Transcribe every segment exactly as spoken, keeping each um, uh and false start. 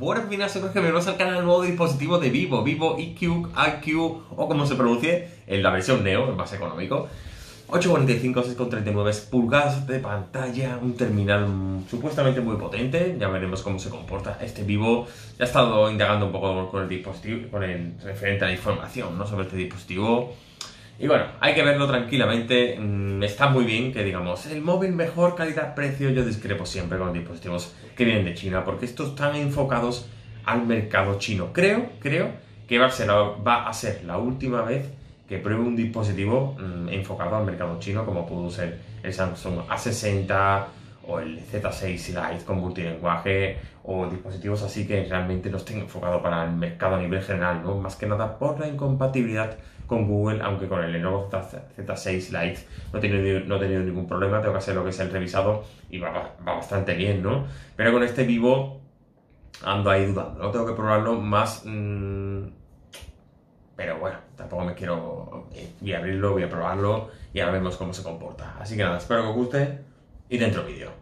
Buenas minas, creo que bienvenidos al canal nuevo de dispositivo de Vivo, Vivo I Q, I Q o como se pronuncie, en la versión Neo, el más económico. ocho cuarenta y cinco, seis coma treinta y nueve pulgadas de pantalla, un terminal supuestamente muy potente, ya veremos cómo se comporta este Vivo. Ya he estado indagando un poco con el dispositivo, con el referente a la información, ¿no?, sobre este dispositivo. Y bueno, hay que verlo tranquilamente. Está muy bien que digamos, el móvil mejor calidad-precio. Yo discrepo siempre con los dispositivos que vienen de China, porque estos están enfocados al mercado chino. Creo, creo que va a ser, va a ser la última vez que pruebe un dispositivo mmm, enfocado al mercado chino, como pudo ser el Samsung A sesenta o el Z seis Lite con multilenguaje, o dispositivos así que realmente no estén enfocados para el mercado a nivel general, ¿no? Más que nada por la incompatibilidad con Google, aunque con el Lenovo Z seis Lite no he tenido, no he tenido ningún problema. Tengo que hacer lo que es el revisado y va, va bastante bien, ¿no? Pero con este Vivo ando ahí dudando, ¿no? Tengo que probarlo más... Mmm, pero bueno, tampoco me quiero... Voy a abrirlo, voy a probarlo y ahora vemos cómo se comporta. Así que nada, espero que os guste y dentro vídeo.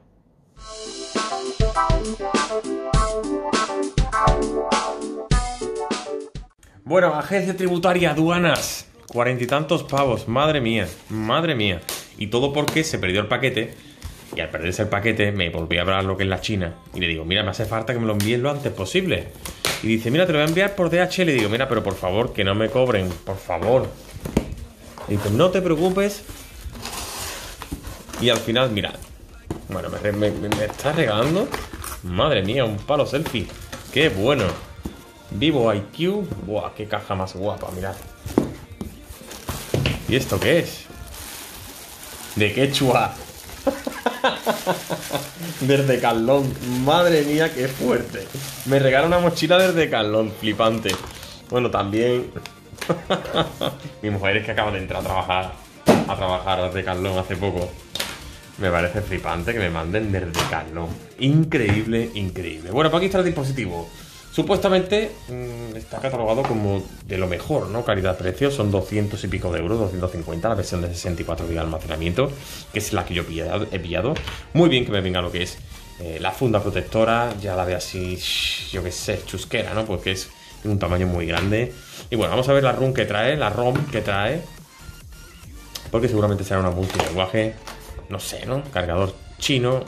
Bueno, agencia tributaria, aduanas, cuarenta y tantos pavos, madre mía, madre mía. Y todo porque se perdió el paquete, y al perderse el paquete me volví a hablar lo que es la China. Y le digo, mira, me hace falta que me lo envíen lo antes posible. Y dice, mira, te lo voy a enviar por D H L. Y le digo, mira, pero por favor, que no me cobren, por favor. Y dice, no te preocupes. Y al final, mira, bueno, me, me, me está regalando, madre mía, un palo selfie. Qué bueno. Vivo I Q, buah, qué caja más guapa, mirad. ¿Y esto qué es? De quechua. Desde Carlón, madre mía, qué fuerte. Me regala una mochila desde Carlón, flipante. Bueno, también mi mujer es que acaba de entrar a trabajar A trabajar desde Carlón hace poco. Me parece flipante que me manden desde Carlón. Increíble, increíble. Bueno, pues aquí está el dispositivo. Supuestamente mmm, está catalogado como de lo mejor, ¿no? Calidad-precio, son doscientos y pico de euros, doscientos cincuenta, la versión de sesenta y cuatro gigas de almacenamiento, que es la que yo he pillado. Muy bien que me venga lo que es eh, la funda protectora, ya la ve así, yo qué sé, chusquera, ¿no? Porque es de un tamaño muy grande. Y bueno, vamos a ver la ROM que trae, la ROM que trae, porque seguramente será una multilenguaje, no sé, ¿no? Cargador chino.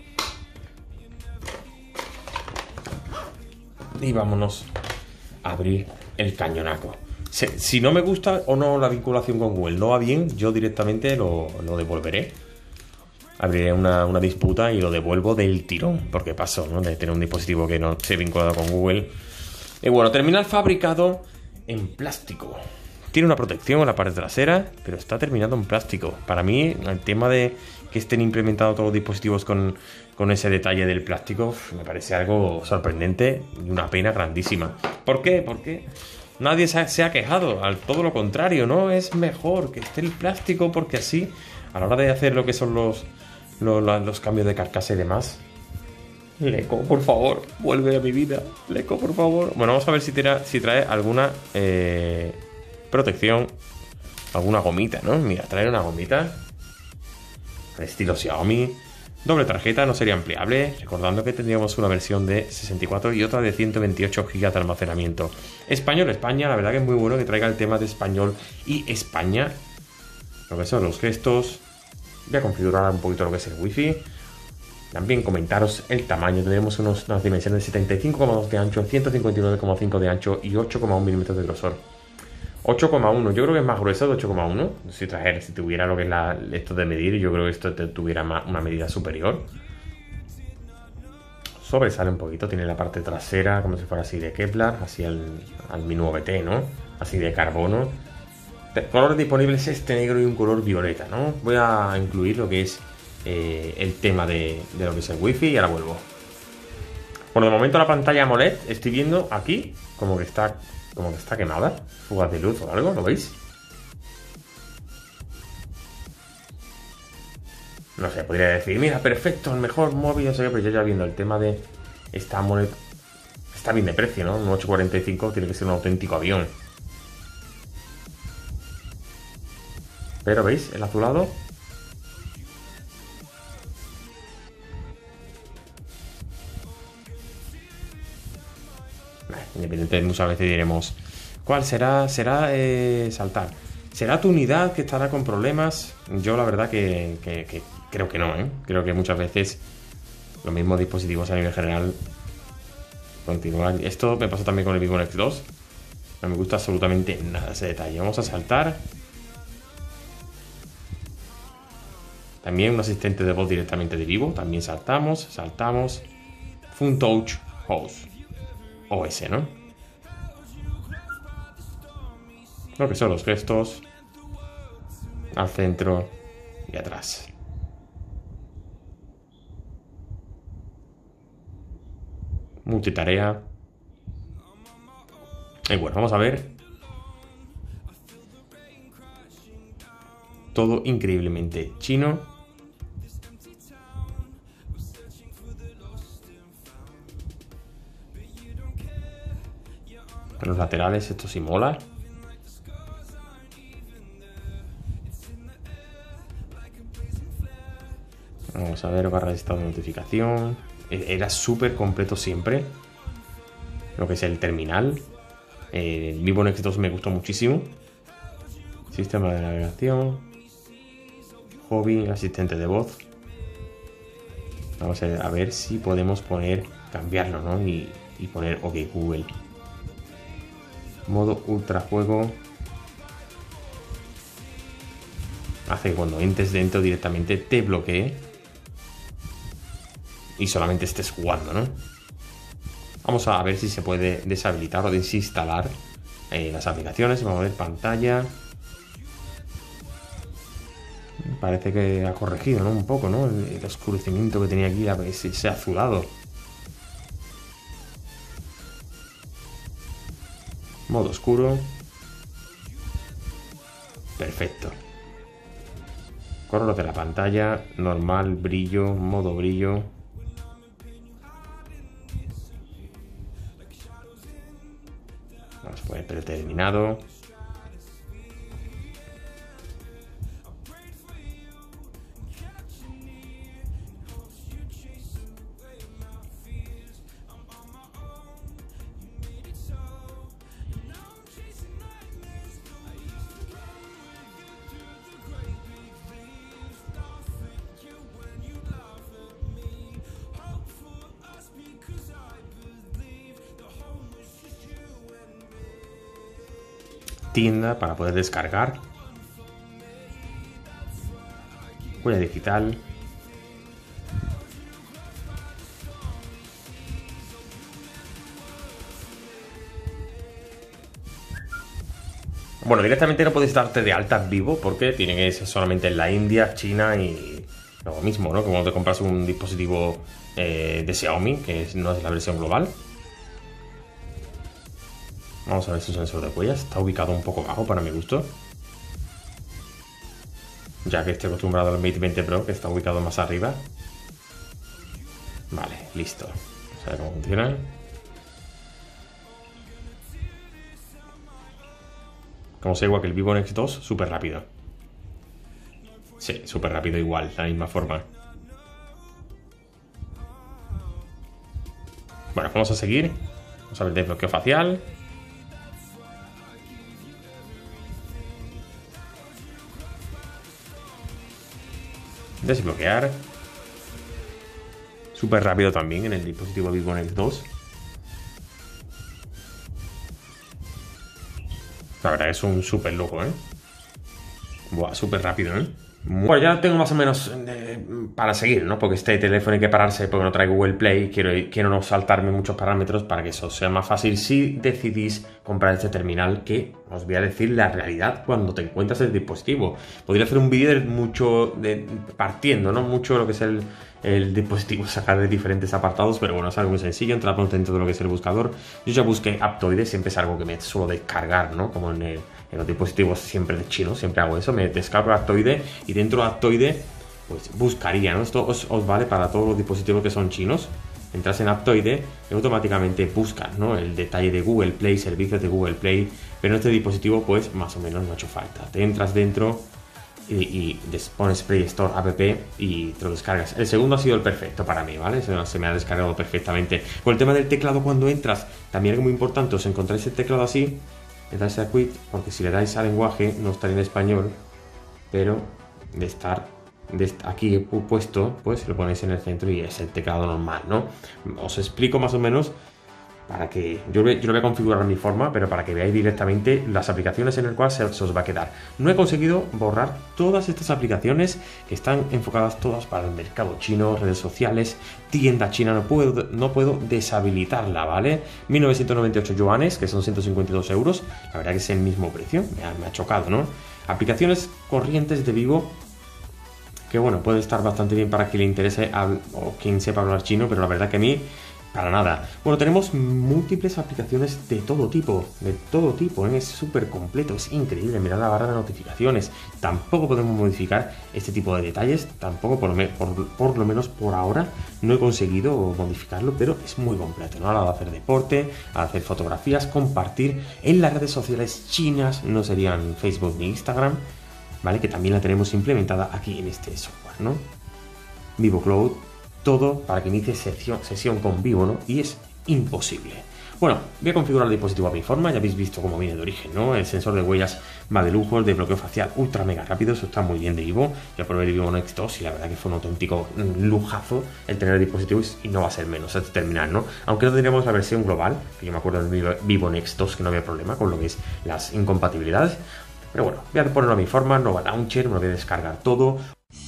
Y vámonos a abrir el cañonaco. Si, si no me gusta o no la vinculación con Google no va bien, yo directamente lo, lo devolveré. Abriré una, una disputa y lo devuelvo del tirón, porque paso, ¿no?, de tener un dispositivo que no se vinculado con Google. Y bueno, terminal fabricado en plástico. Tiene una protección en la parte trasera, pero está terminado en plástico. Para mí, el tema de que estén implementados todos los dispositivos con, con ese detalle del plástico, me parece algo sorprendente y una pena grandísima. ¿Por qué? Porque nadie se ha, se ha quejado. Al todo lo contrario, ¿no? Es mejor que esté el plástico, porque así, a la hora de hacer lo que son los, los, los cambios de carcasa y demás... Leco, por favor, vuelve a mi vida. Leco, por favor. Bueno, vamos a ver si, tira, si trae alguna... Eh, protección, alguna gomita, ¿no? Mira, traer una gomita estilo Xiaomi. Doble tarjeta, no sería ampliable, recordando que tendríamos una versión de sesenta y cuatro y otra de ciento veintiocho gigas de almacenamiento. Español, España, la verdad que es muy bueno que traiga el tema de español y España, lo que son los gestos. Voy a configurar un poquito lo que es el wifi. También comentaros el tamaño. Tenemos unos, unas dimensiones de setenta y cinco coma dos de ancho, ciento cincuenta y nueve coma cinco de ancho y ocho coma uno milímetros de grosor. ocho coma uno, yo creo que es más grueso de ocho coma uno. Si trajera, si tuviera lo que es la, esto de medir, yo creo que esto te, tuviera más, una medida superior. Sobresale un poquito, tiene la parte trasera como si fuera así de Kevlar, así al, al Mi nueve T, ¿no? Así de carbono. Colores disponibles, este negro y un color violeta, ¿no? Voy a incluir lo que es eh, el tema de, de lo que es el wifi y ahora vuelvo. Bueno, de momento la pantalla AMOLED, estoy viendo aquí como que está... Como que está quemada, fugas de luz o algo, ¿lo veis? No sé, podría decir, mira, perfecto, el mejor móvil, no sé qué, pero yo ya viendo el tema de esta AMOLED, está bien de precio, ¿no? Un ocho cuarenta y cinco tiene que ser un auténtico avión. Pero, ¿veis? El azulado. Independientemente, muchas veces diremos, ¿cuál será? ¿Será eh, saltar? ¿Será tu unidad que estará con problemas? Yo la verdad que, que, que creo que no, ¿eh? Creo que muchas veces los mismos dispositivos a nivel general continúan. Esto me pasó también con el Vivo Nex dos. No me gusta absolutamente nada ese detalle. Vamos a saltar. También un asistente de voz directamente de Vivo. También saltamos, saltamos. Phone Touch Host. O S, ¿no? Lo que son los gestos. Al centro y atrás. Multitarea. Y bueno, vamos a ver. Todo increíblemente chino. Los laterales, esto sí mola. Vamos a ver, barra de estado de notificación. Era súper completo siempre. Lo que es el terminal. Eh, el Vivo Nex dos me gustó muchísimo. Sistema de navegación. Hobby, asistente de voz. Vamos a ver, a ver si podemos poner, cambiarlo, ¿no? Y, y poner OK Google. Modo ultra juego. Hace que cuando entres dentro directamente te bloquee. Y solamente estés jugando, ¿no? Vamos a ver si se puede deshabilitar o desinstalar eh, las aplicaciones. Vamos a ver pantalla. Parece que ha corregido, ¿no? Un poco, ¿no? El, el oscurecimiento que tenía aquí se, se ha azulado. Modo oscuro. Perfecto. Color de la pantalla. Normal, brillo, modo brillo. Vamos a poner predeterminado. Tienda para poder descargar. Huella digital. Bueno, directamente no puedes darte de alta en Vivo porque tiene que ser solamente en la India, China y lo mismo, ¿no? Como te compras un dispositivo eh, de Xiaomi, que es, no es la versión global. Vamos a ver su sensor de huellas. Está ubicado un poco bajo para mi gusto. Ya que estoy acostumbrado al Mate veinte Pro, que está ubicado más arriba. Vale, listo. Vamos a ver cómo funciona. Como sea igual que el Vivo Nex dos, súper rápido. Sí, súper rápido igual, de la misma forma. Bueno, vamos a seguir. Vamos a ver el desbloqueo facial. Desbloquear. Súper rápido también en el dispositivo Vivo Nex dos. La verdad es un súper loco, ¿eh? Buah, súper rápido, ¿eh? Bueno, ya tengo más o menos eh, para seguir, ¿no? Porque este teléfono hay que pararse porque no trae Google Play. Quiero, quiero no saltarme muchos parámetros para que eso sea más fácil si decidís comprar este terminal, que os voy a decir la realidad cuando te encuentras el dispositivo. Podría hacer un vídeo de mucho, de, partiendo, ¿no? Mucho de lo que es el, el dispositivo, sacar de diferentes apartados, pero bueno, es algo muy sencillo. Entramos dentro de lo que es el buscador. Yo ya busqué Aptoide, siempre es algo que me suelo descargar, ¿no? Como en el... En los dispositivos siempre de chino, siempre hago eso, me descargo Aptoide y dentro de Aptoide pues buscaría, ¿no? Esto os, os vale para todos los dispositivos que son chinos. Entras en Aptoide y automáticamente buscas, ¿no? El detalle de Google Play, servicios de Google Play, pero en este dispositivo pues más o menos no ha hecho falta. Te entras dentro y, y pones Play Store app y te lo descargas. El segundo ha sido el perfecto para mí, ¿vale? Se, se me ha descargado perfectamente. Con el tema del teclado, cuando entras, también es muy importante, os encontráis el teclado así, le dais a quit, porque si le dais a lenguaje no estaría en español, pero de estar de aquí puesto, pues lo ponéis en el centro y es el teclado normal, ¿no? Os explico más o menos para que yo, yo lo voy a configurar a mi forma, pero para que veáis directamente las aplicaciones en el cual se, se os va a quedar. No he conseguido borrar todas estas aplicaciones que están enfocadas todas para el mercado chino, redes sociales, tienda china. No puedo, no puedo deshabilitarla, ¿vale? mil novecientos noventa y ocho yuanes, que son ciento cincuenta y dos euros. La verdad que es el mismo precio, me ha, me ha chocado, ¿no? Aplicaciones corrientes de Vivo, que bueno, puede estar bastante bien para quien le interese o quien sepa hablar chino, pero la verdad que a mí para nada. Bueno, tenemos múltiples aplicaciones de todo tipo, de todo tipo, ¿eh? Es súper completo, es increíble. Mirad la barra de notificaciones. Tampoco podemos modificar este tipo de detalles, tampoco por, por, por lo menos por ahora no he conseguido modificarlo, pero es muy completo, ¿no? A la hora de hacer deporte, a hacer fotografías, compartir en las redes sociales chinas, no serían Facebook ni Instagram, ¿vale? Que también la tenemos implementada aquí en este software, ¿no? Vivo Cloud, todo para que inicie sesión, sesión con Vivo, ¿no? Y es imposible. Bueno, voy a configurar el dispositivo a mi forma, ya habéis visto cómo viene de origen, ¿no? El sensor de huellas va de lujo, el de bloqueo facial ultra mega rápido, eso está muy bien de Vivo. Ya probé el Vivo Next dos y la verdad que fue un auténtico lujazo el tener el dispositivo y no va a ser menos hasta terminar, ¿no? Aunque no tendríamos la versión global, que yo me acuerdo del Vivo Next dos que no había problema con lo que es las incompatibilidades. Pero bueno, voy a ponerlo a mi forma, Nova Launcher, me lo voy a descargar todo.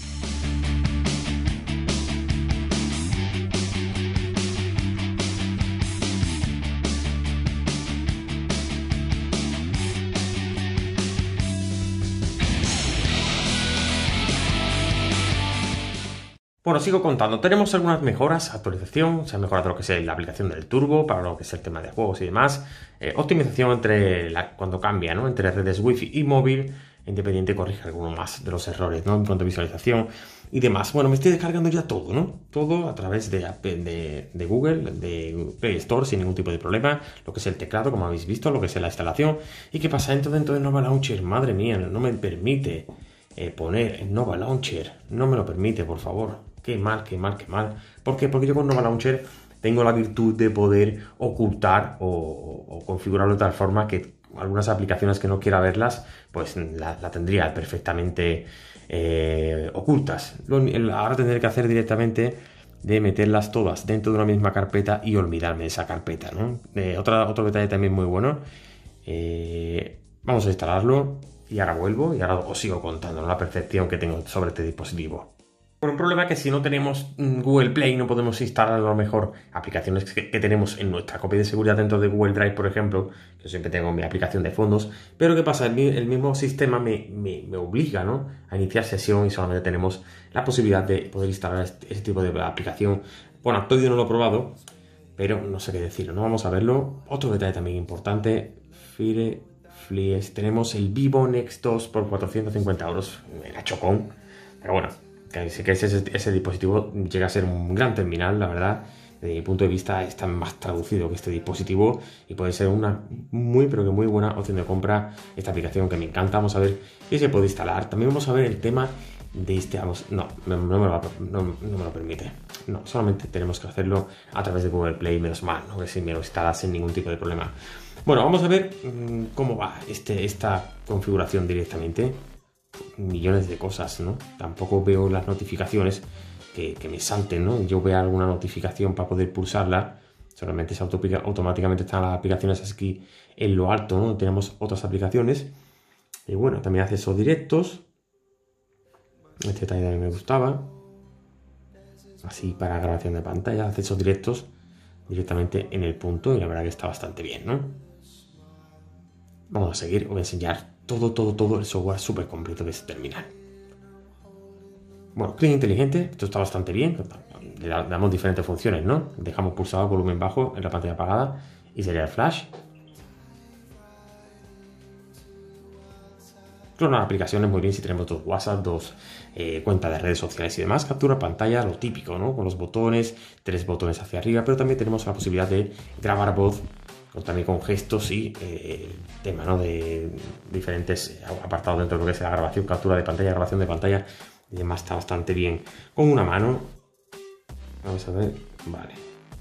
Bueno, sigo contando. Tenemos algunas mejoras, actualización, se ha mejorado lo que es la aplicación del Turbo para lo que es el tema de juegos y demás. Eh, optimización entre la, cuando cambia, ¿no? Entre redes Wi-Fi y móvil. Independiente corrige alguno más de los errores, ¿no? En cuanto a visualización y demás. Bueno, me estoy descargando ya todo, ¿no? Todo a través de, de, de Google, de Play Store, sin ningún tipo de problema. Lo que es el teclado, como habéis visto, lo que es la instalación. ¿Y qué pasa dentro, dentro de Nova Launcher? Madre mía, no me permite eh, poner en Nova Launcher. No me lo permite, por favor. Qué mal, qué mal, qué mal. ¿Por qué? Porque yo con Nova Launcher tengo la virtud de poder ocultar o, o configurarlo de tal forma que algunas aplicaciones que no quiera verlas, pues la, la tendría perfectamente eh, ocultas. Lo, ahora tendré que hacer directamente de meterlas todas dentro de una misma carpeta y olvidarme de esa carpeta, ¿no? Eh, otra, otro detalle también muy bueno. Eh, vamos a instalarlo y ahora vuelvo y ahora os sigo contando, ¿no? La percepción que tengo sobre este dispositivo. Bueno, un problema es que si no tenemos Google Play no podemos instalar a lo mejor aplicaciones que, que tenemos en nuestra copia de seguridad dentro de Google Drive, por ejemplo. Yo siempre tengo mi aplicación de fondos, pero ¿qué pasa? El, el mismo sistema me, me, me obliga, ¿no? A iniciar sesión y solamente tenemos la posibilidad de poder instalar este, este tipo de aplicación. Bueno, Aptoide no lo he probado, pero no sé qué decirlo, ¿no? Vamos a verlo. Otro detalle también importante, Fire Flies. Tenemos el Vivo Next dos por cuatrocientos cincuenta euros, era chocón, pero bueno. Que sé que ese, ese dispositivo llega a ser un gran terminal, la verdad. Desde mi punto de vista está más traducido que este dispositivo y puede ser una muy pero que muy buena opción de compra esta aplicación que me encanta. Vamos a ver si se puede instalar. También vamos a ver el tema de este... Vamos, no, no, no, me lo, no, no me lo permite. No, solamente tenemos que hacerlo a través de Google Play, menos mal, ¿no? Que si me lo instalas sin ningún tipo de problema. Bueno, vamos a ver mmm, cómo va este, esta configuración directamente. Millones de cosas, ¿no? Tampoco veo las notificaciones que, que me salten, ¿no? Yo veo alguna notificación para poder pulsarla, solamente se automáticamente están las aplicaciones aquí en lo alto, ¿no? Tenemos otras aplicaciones y bueno, también accesos directos. Este detalle también me gustaba, así para grabación de pantalla, accesos directos directamente en el punto y la verdad que está bastante bien, ¿no? Vamos a seguir, os voy a enseñar todo, todo, todo el software súper completo de este terminal. Bueno, clic inteligente, esto está bastante bien. Le damos diferentes funciones, ¿no? Dejamos pulsado el volumen bajo en la pantalla apagada y sería el flash. Clonar aplicaciones muy bien si tenemos dos WhatsApp, dos eh, cuentas de redes sociales y demás. Captura pantalla, lo típico, ¿no? Con los botones, tres botones hacia arriba, pero también tenemos la posibilidad de grabar voz también con gestos y eh, tema, ¿no? De diferentes apartados dentro de lo que es la grabación, captura de pantalla, grabación de pantalla. Y además está bastante bien. Con una mano. Vamos a ver. Vale.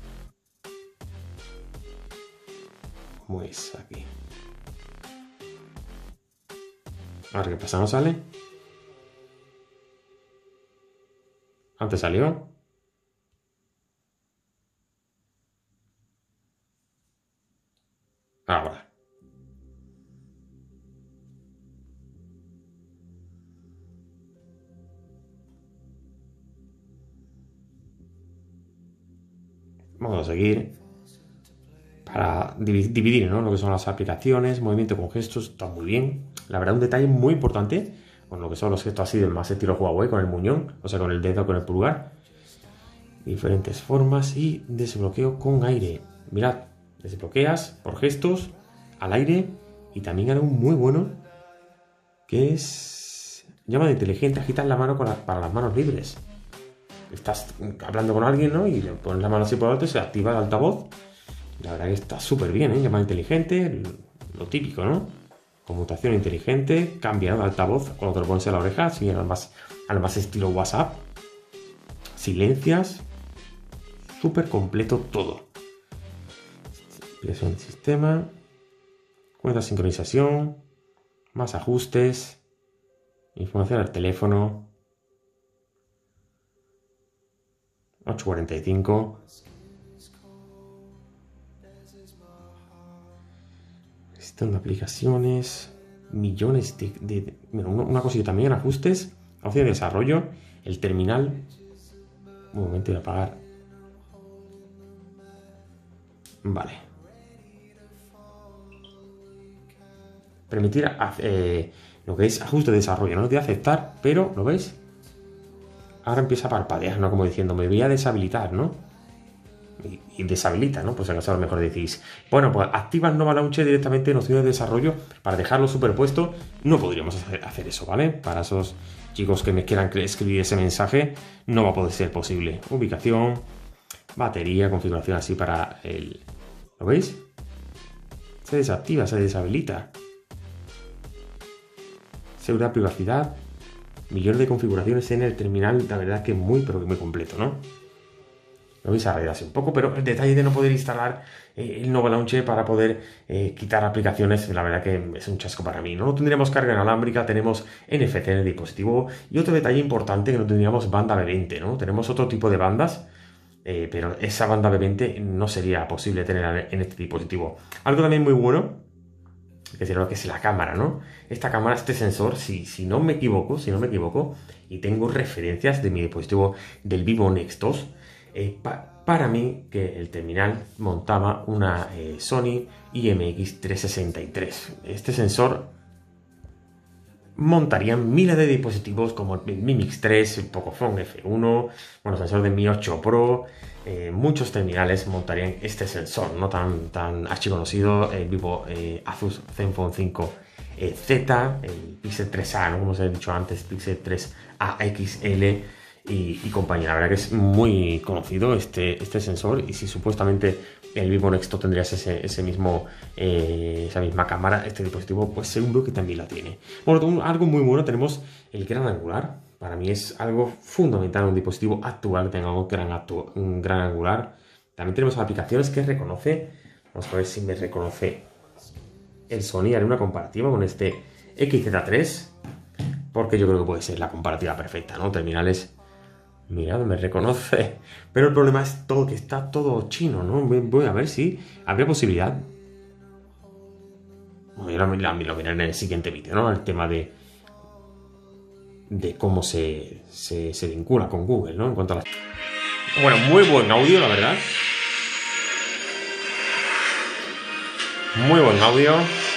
Pues aquí. Ahora qué pasa, ¿no sale? Antes salió. Ahora. Vamos a seguir. Para dividir, ¿no? Lo que son las aplicaciones, movimiento con gestos, está muy bien. La verdad, un detalle muy importante con lo que son los gestos así del más estilo Huawei, con el muñón, o sea, con el dedo, con el pulgar. Diferentes formas y desbloqueo con aire. Mirad, desbloqueas por gestos, al aire, y también algo muy bueno, que es llamada inteligente, agitas la mano con la, para las manos libres. Estás hablando con alguien, ¿no? Y le pones la mano así por alto y se activa el altavoz. La verdad que está súper bien, ¿eh? Llamada inteligente, lo típico, ¿no? Conmutación inteligente, cambia de altavoz cuando te lo pones en la oreja, así al más, al más estilo WhatsApp. Silencias, súper completo todo. Explicación del sistema, cuenta sincronización, más ajustes, información del teléfono, ocho cuarenta y cinco. Gestión de aplicaciones, millones de... de, de bueno, una cosilla también, ajustes, opción de desarrollo, el terminal. Un momento, voy a apagar. Vale. Permitir eh, lo que es ajuste de desarrollo, no te voy a aceptar, pero, ¿lo veis? Ahora empieza a parpadear, ¿no? Como diciendo, me voy a deshabilitar, ¿no? Y, y deshabilita, ¿no? Pues acaso a lo mejor decís, bueno, pues activa el Nova Launcher directamente en opciones de desarrollo para dejarlo superpuesto. No podríamos hacer, hacer eso, ¿vale? Para esos chicos que me quieran escribir ese mensaje, no va a poder ser posible. Ubicación, batería, configuración así para el... ¿Lo veis? Se desactiva, se deshabilita. Seguridad, privacidad, millones de configuraciones en el terminal, la verdad que muy, pero que muy completo, ¿no? Lo vais a arreglarse un poco, pero el detalle de no poder instalar eh, el Nova Launcher para poder eh, quitar aplicaciones, la verdad que es un chasco para mí. No tendríamos carga inalámbrica, tenemos N F C en el dispositivo, y otro detalle importante, que no tendríamos banda B veinte, ¿no? Tenemos otro tipo de bandas, eh, pero esa banda B veinte no sería posible tener en este dispositivo. Algo también muy bueno, que es lo que es la cámara, ¿no? Esta cámara, este sensor, si, si no me equivoco, si no me equivoco, y tengo referencias de mi dispositivo del Vivo Nex dos, Eh, pa para mí que el terminal montaba una eh, Sony I M X trescientos sesenta y tres. Este sensor montaría miles de dispositivos como el Mi Mix tres, el Pocophone F uno, bueno, sensor de Mi ocho Pro, eh, muchos terminales montarían este sensor, no tan, tan archiconocido, el Vivo eh, Asus Zenfone cinco eh, Z, el Pixel tres A, ¿no? Como os he dicho antes, Pixel tres A X L. Y, y compañía, la verdad que es muy conocido este, este sensor, y si supuestamente el Vivo Nex dos tendría ese, ese mismo, eh, esa misma cámara, este dispositivo pues seguro que también la tiene. Bueno, algo muy bueno, tenemos el gran angular. Para mí es algo fundamental en un dispositivo actual que tenga un gran, actu un gran angular. También tenemos aplicaciones que reconoce, vamos a ver si me reconoce el Sony. Haré una comparativa con este X Z tres, porque yo creo que puede ser la comparativa perfecta, ¿no? Terminales... Mirad, me reconoce. Pero el problema es todo que está todo chino, ¿no? Voy a ver si habría posibilidad. Bueno, yo lo, lo, lo veré en el siguiente vídeo, ¿no? El tema de de cómo se, se, se vincula con Google, ¿no? En cuanto a las... Bueno, muy buen audio, la verdad. Muy buen audio.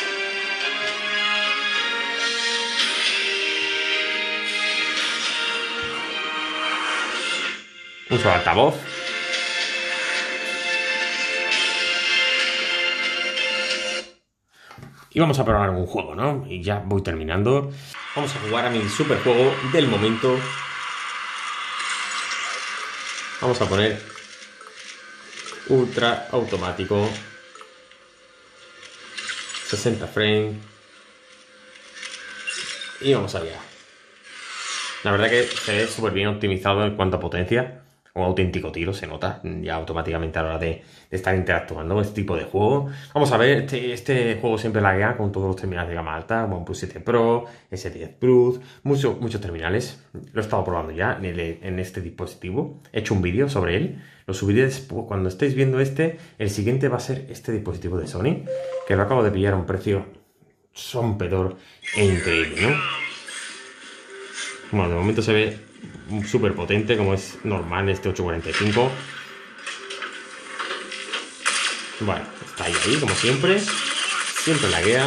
Uso altavoz. Y vamos a probar un juego, ¿no? Y ya voy terminando. Vamos a jugar a mi super juego del momento. Vamos a poner ultra automático. sesenta frames. Y vamos allá. La verdad que se ve súper bien optimizado en cuanto a potencia. Un auténtico tiro, se nota ya automáticamente a la hora de, de estar interactuando con este tipo de juego. Vamos a ver, este, este juego siempre laguea con todos los terminales de gama alta, OnePlus siete Pro, S diez Plus, mucho, muchos terminales. Lo he estado probando ya en, el, en este dispositivo. He hecho un vídeo sobre él. Lo subiré después. Cuando estéis viendo este, el siguiente va a ser este dispositivo de Sony, que lo acabo de pillar a un precio rompedor e increíble, ¿no? Bueno, de momento se ve súper potente, como es normal este ocho cuarenta y cinco. Bueno, está ahí, ahí, como siempre. Siempre laguea.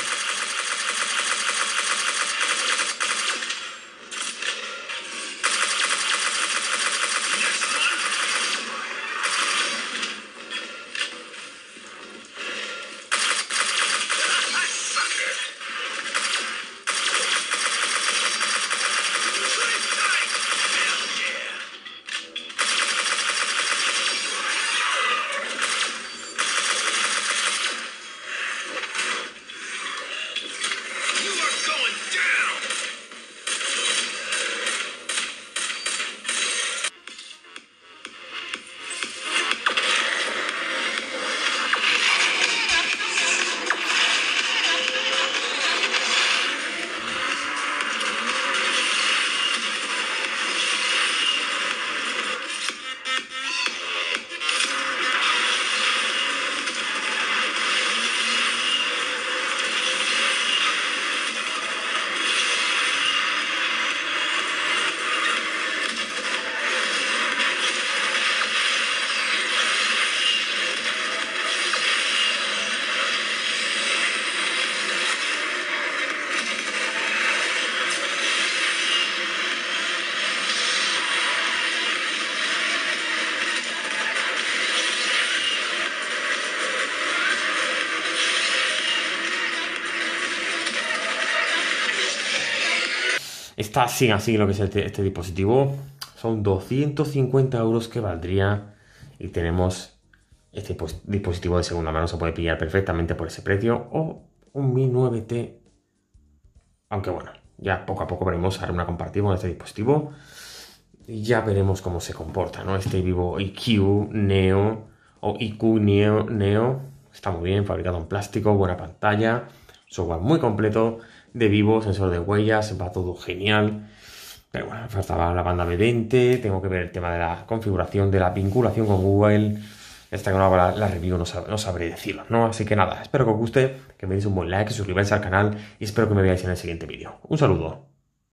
Está así, así lo que es este, este dispositivo. Son doscientos cincuenta euros que valdría. Y tenemos este pues, dispositivo de segunda mano. Se puede pillar perfectamente por ese precio. O un Mi nueve T. Aunque bueno, ya poco a poco veremos haré una comparativa con este dispositivo. Y ya veremos cómo se comporta, ¿no? Este Vivo I Q Neo o I Q Neo, Neo. Está muy bien, fabricado en plástico, buena pantalla. Software muy completo de Vivo, sensor de huellas, va todo genial. Pero bueno, me faltaba la banda B veinte, tengo que ver el tema de la configuración, de la vinculación con Google. Hasta que no haga la, la review no, sab no sabré decirlo, ¿no? Así que nada, espero que os guste, que me deis un buen like, que suscribáis al canal y espero que me veáis en el siguiente vídeo. Un saludo.